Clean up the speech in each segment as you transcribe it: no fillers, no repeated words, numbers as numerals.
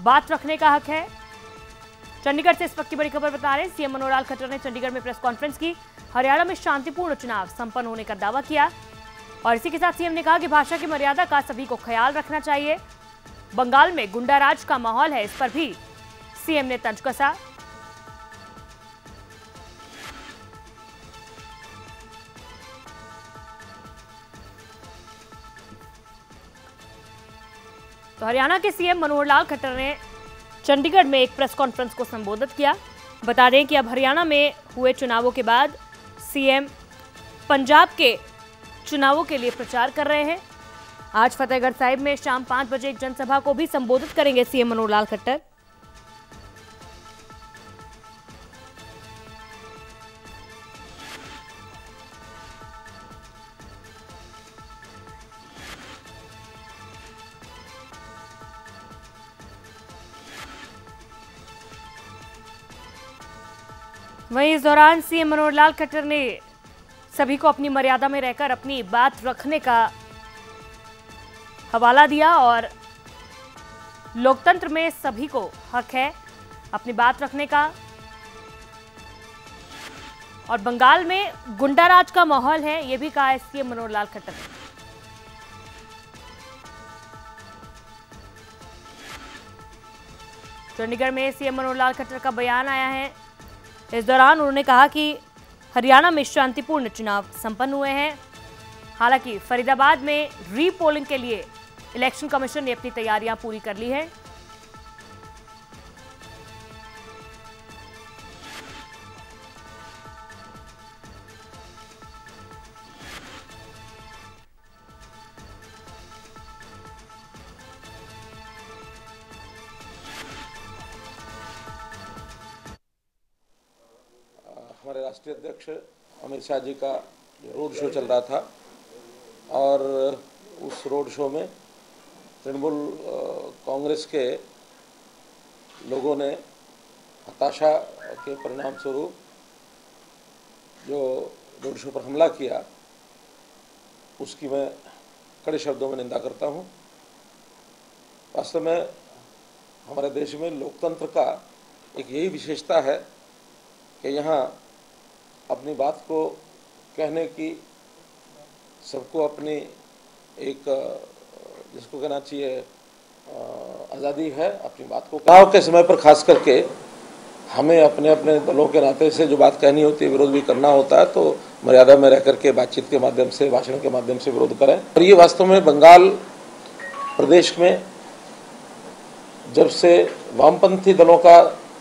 बात रखने का हक है। चंडीगढ़ से इस वक्त की बड़ी खबर बता रहे हैं, सीएम मनोहर लाल खट्टर ने चंडीगढ़ में प्रेस कॉन्फ्रेंस की। हरियाणा में शांतिपूर्ण चुनाव संपन्न होने का दावा किया और इसी के साथ सीएम ने कहा कि भाषा की मर्यादा का सभी को ख्याल रखना चाहिए। बंगाल में गुंडाराज का माहौल है, इस पर भी सीएम ने तंज कसा। तो हरियाणा के सीएम मनोहर लाल खट्टर ने चंडीगढ़ में एक प्रेस कॉन्फ्रेंस को संबोधित किया। बता दें कि अब हरियाणा में हुए चुनावों के बाद सीएम पंजाब के चुनावों के लिए प्रचार कर रहे हैं। आज फतेहगढ़ साहिब में शाम 5 बजे एक जनसभा को भी संबोधित करेंगे सीएम मनोहर लाल खट्टर। वहीं इस दौरान सीएम मनोहर लाल खट्टर ने सभी को अपनी मर्यादा में रहकर अपनी बात रखने का हवाला दिया और लोकतंत्र में सभी को हक है अपनी बात रखने का। और बंगाल में गुंडाराज का माहौल है, यह भी कहा है सीएम मनोहर लाल खट्टर ने। चंडीगढ़ में सीएम मनोहर लाल खट्टर का बयान आया है। इस दौरान उन्होंने कहा कि हरियाणा में शांतिपूर्ण चुनाव संपन्न हुए हैं। हालांकि फरीदाबाद में रीपोलिंग के लिए इलेक्शन कमीशन ने अपनी तैयारियां पूरी कर ली है। हमारे राष्ट्रीय अध्यक्ष अमित शाह जी का रोड शो चल रहा था और उस रोड शो में तृणमूल कांग्रेस के लोगों ने हताशा के परिणाम स्वरूप जो रोड शो पर हमला किया, उसकी मैं कड़े शब्दों में निंदा करता हूं। वास्तव में हमारे देश में लोकतंत्र का एक यही विशेषता है कि यहाँ अपनी बात को कहने की सबको अपनी एक जिसको कहना चाहिए आज़ादी है अपनी बात को। चुनाव के समय पर खास करके हमें अपने अपने दलों के नाते से जो बात कहनी होती है, विरोध भी करना होता है, तो मर्यादा में रह करके बातचीत के माध्यम से, भाषण के माध्यम से विरोध करें। और ये वास्तव में बंगाल प्रदेश में जब से वामपंथी दलों का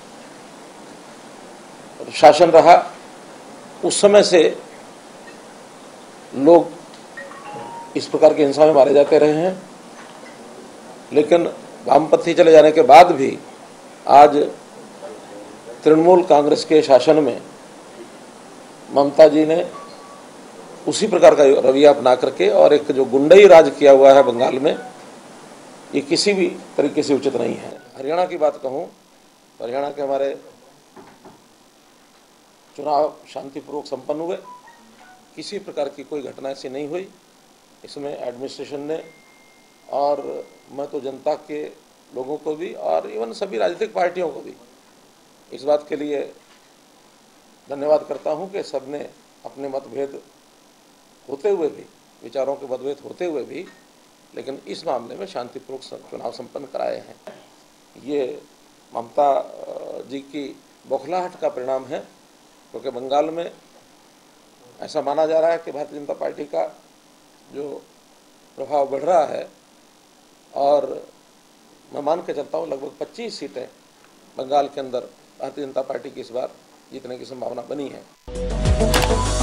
शासन रहा, उस समय से लोग इस प्रकार की हिंसा में मारे जाते रहे हैं। लेकिन वामपंथी चले जाने के बाद भी आज तृणमूल कांग्रेस के शासन में ममता जी ने उसी प्रकार का रवैया अपना करके और एक जो गुंडई राज किया हुआ है बंगाल में, ये किसी भी तरीके से उचित नहीं है। हरियाणा की बात कहूँ, हरियाणा के हमारे चुनाव शांतिपूर्वक संपन्न हुए, किसी प्रकार की कोई घटना ऐसी नहीं हुई। इसमें एडमिनिस्ट्रेशन ने और मैं तो जनता के लोगों को भी और इवन सभी राजनीतिक पार्टियों को भी इस बात के लिए धन्यवाद करता हूं कि सबने अपने मतभेद होते हुए भी, विचारों के मतभेद होते हुए भी, लेकिन इस मामले में शांतिपूर्वक चुनाव संपन्न कराए हैं। ये ममता जी की बौखलाहट का परिणाम है, क्योंकि बंगाल में ऐसा माना जा रहा है कि भारतीय जनता पार्टी का जो प्रभाव बढ़ रहा है और मैं मान के चलता हूँ लगभग 25 सीटें बंगाल के अंदर भारतीय जनता पार्टी की इस बार जीतने की संभावना बनी है।